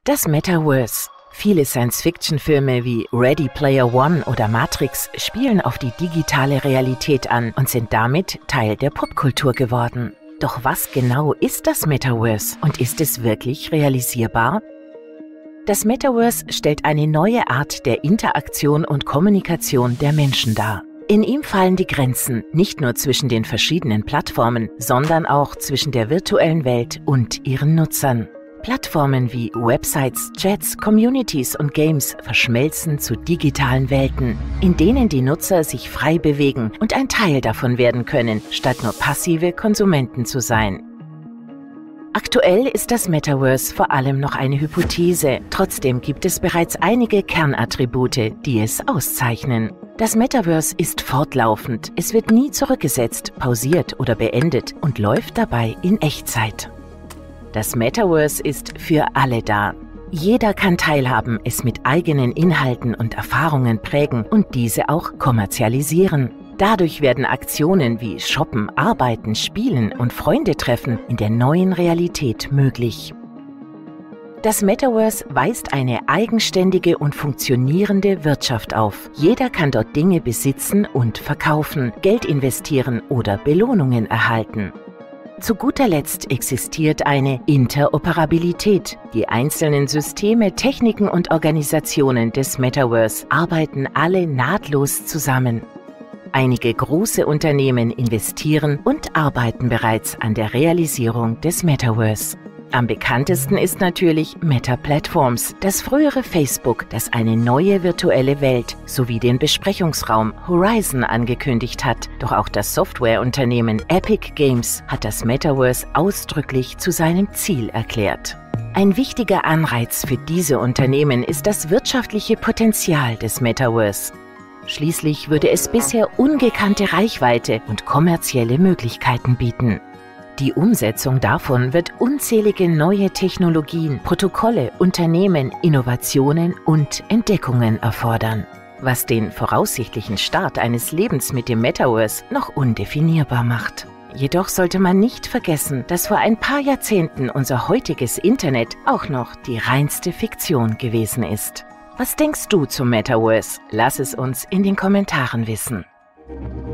Das Metaverse. Viele Science-Fiction-Filme wie Ready Player One oder Matrix spielen auf die digitale Realität an und sind damit Teil der Popkultur geworden. Doch was genau ist das Metaverse und ist es wirklich realisierbar? Das Metaverse stellt eine neue Art der Interaktion und Kommunikation der Menschen dar. In ihm fallen die Grenzen nicht nur zwischen den verschiedenen Plattformen, sondern auch zwischen der virtuellen Welt und ihren Nutzern. Plattformen wie Websites, Chats, Communities und Games verschmelzen zu digitalen Welten, in denen die Nutzer sich frei bewegen und ein Teil davon werden können, statt nur passive Konsumenten zu sein. Aktuell ist das Metaverse vor allem noch eine Hypothese, trotzdem gibt es bereits einige Kernattribute, die es auszeichnen. Das Metaverse ist fortlaufend, es wird nie zurückgesetzt, pausiert oder beendet und läuft dabei in Echtzeit. Das Metaverse ist für alle da. Jeder kann teilhaben, es mit eigenen Inhalten und Erfahrungen prägen und diese auch kommerzialisieren. Dadurch werden Aktionen wie Shoppen, Arbeiten, Spielen und Freunde treffen in der neuen Realität möglich. Das Metaverse weist eine eigenständige und funktionierende Wirtschaft auf. Jeder kann dort Dinge besitzen und verkaufen, Geld investieren oder Belohnungen erhalten. Zu guter Letzt existiert eine Interoperabilität. Die einzelnen Systeme, Techniken und Organisationen des Metaverse arbeiten alle nahtlos zusammen. Einige große Unternehmen investieren und arbeiten bereits an der Realisierung des Metaverse. Am bekanntesten ist natürlich Meta Platforms, das frühere Facebook, das eine neue virtuelle Welt sowie den Besprechungsraum Horizon angekündigt hat. Doch auch das Softwareunternehmen Epic Games hat das Metaverse ausdrücklich zu seinem Ziel erklärt. Ein wichtiger Anreiz für diese Unternehmen ist das wirtschaftliche Potenzial des Metaverse. Schließlich würde es bisher ungekannte Reichweite und kommerzielle Möglichkeiten bieten. Die Umsetzung davon wird unzählige neue Technologien, Protokolle, Unternehmen, Innovationen und Entdeckungen erfordern, was den voraussichtlichen Start eines Lebens mit dem Metaverse noch undefinierbar macht. Jedoch sollte man nicht vergessen, dass vor ein paar Jahrzehnten unser heutiges Internet auch noch die reinste Fiktion gewesen ist. Was denkst du zum Metaverse? Lass es uns in den Kommentaren wissen.